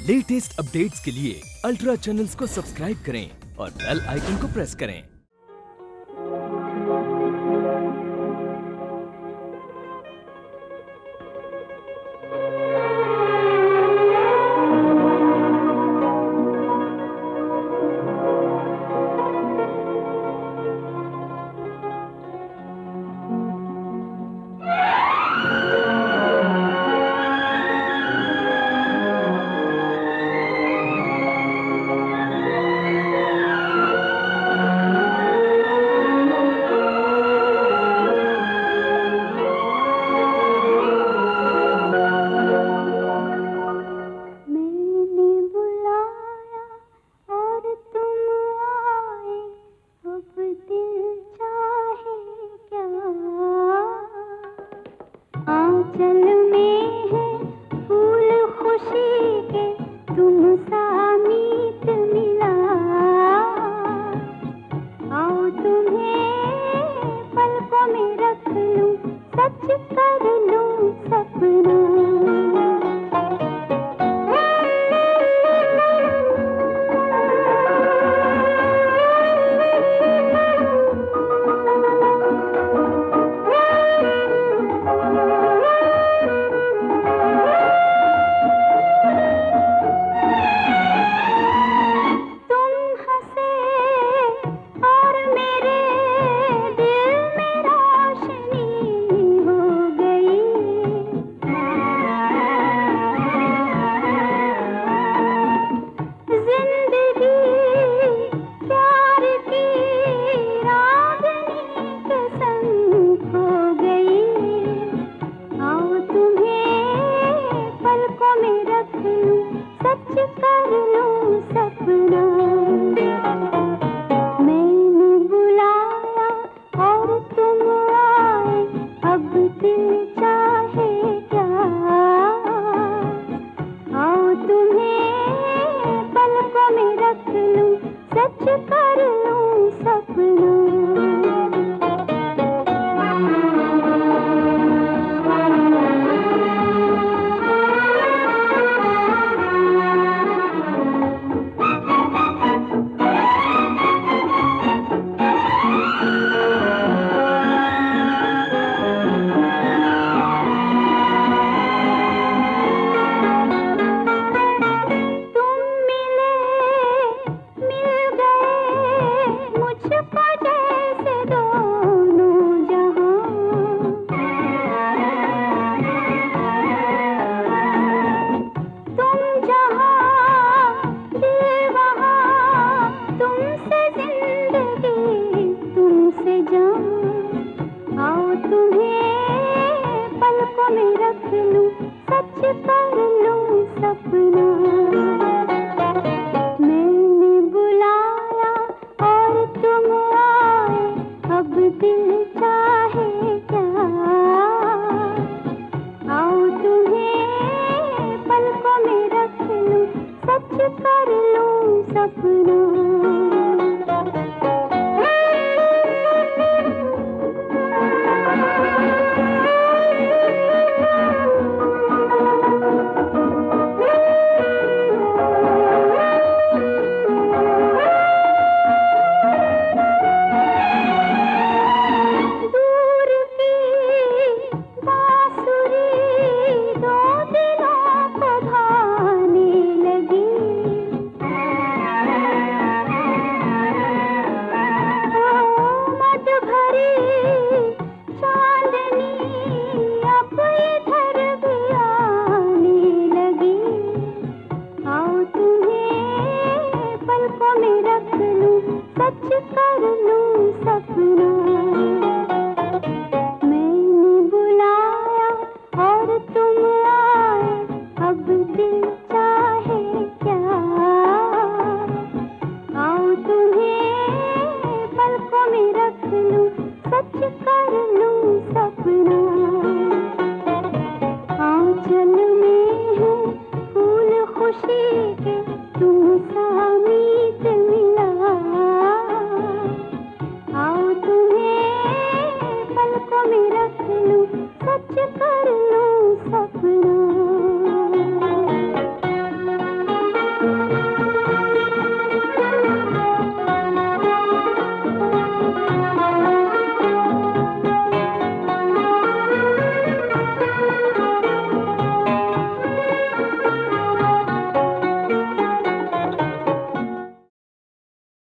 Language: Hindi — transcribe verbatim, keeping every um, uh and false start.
लेटेस्ट अपडेट्स के लिए अल्ट्रा चैनल्स को सब्सक्राइब करें और बेल आइकन को प्रेस करें। आंचल में है फूल खुशी के, तुमसा मीत मिला। आओ तुम्हें पलकों में रख लूं, सच कर लूं सपना। सच कर लूं सपना। मैंने बुलाया और तुम आए, अब दिल चाहे क्या। आओ तुम्हें पलकों में रख लूं, सच कर लूं सपना। आओ तुम्हें पलकों में रख लूं, सच कर लूं सपना।